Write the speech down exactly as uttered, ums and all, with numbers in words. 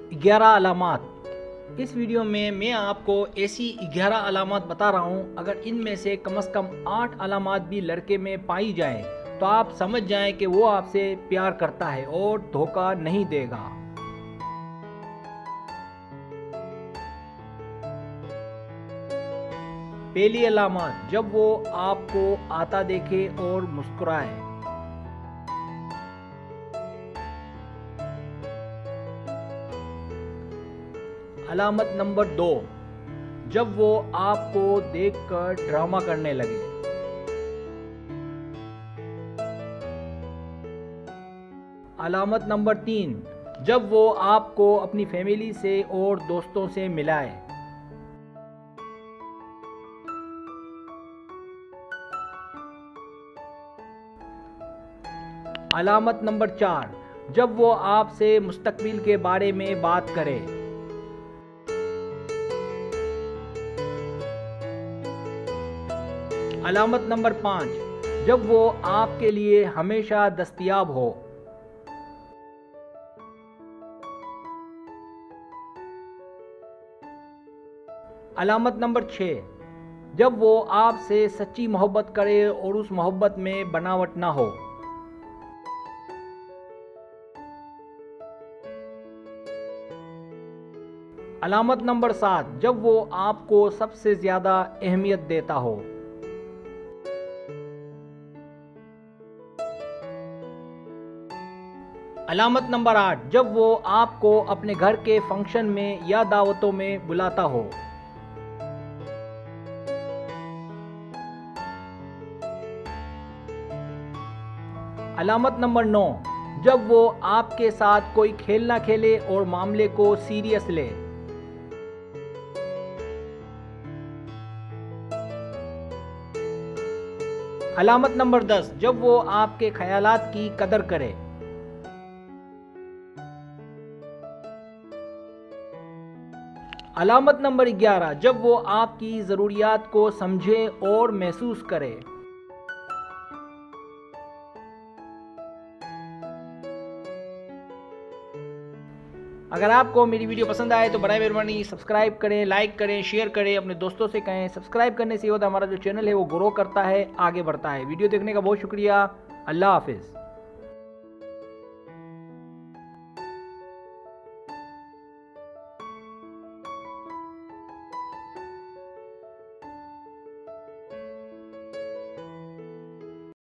ग्यारह अलामात। इस वीडियो में मैं आपको ऐसी ग्यारह अलामात बता रहा हूँ, अगर इनमें से कम से कम आठ अलामात भी लड़के में पाई जाएं तो आप समझ जाएं कि वो आपसे प्यार करता है और धोखा नहीं देगा। पहली अलामत, जब वो आपको आता देखे और मुस्कुराए। अलामत नंबर दो, जब वो आपको देखकर ड्रामा करने लगे। अलामत नंबर तीन, जब वो आपको अपनी फैमिली से और दोस्तों से मिलाए। अलामत नंबर चार, जब वो आपसे मुस्तकबिल के बारे में बात करे। अलामत नंबर पाँच, जब वो आपके लिए हमेशा दस्तयाब हो। अलामत नंबर छः, जब वो आपसे सच्ची मोहब्बत करे और उस मोहब्बत में बनावट ना हो। अलामत नंबर सात, जब वो आपको सबसे ज़्यादा अहमियत देता हो। अलामत नंबर आठ, जब वो आपको अपने घर के फंक्शन में या दावतों में बुलाता हो। अलामत नंबर नौ, जब वो आपके साथ कोई खेल ना खेले और मामले को सीरियस ले। अलामत नंबर दस, जब वो आपके ख्यालात की कदर करे। अलामत नंबर ग्यारह, जब वो आपकी ज़रूरियात को समझे और महसूस करे। अगर आपको मेरी वीडियो पसंद आए तो बराए मेहरबानी सब्सक्राइब करें, लाइक करें, शेयर करें, अपने दोस्तों से कहें। सब्सक्राइब करने से ये होता है हमारा जो चैनल है वो ग्रो करता है, आगे बढ़ता है। वीडियो देखने का बहुत शुक्रिया। अल्लाह हाफिज़।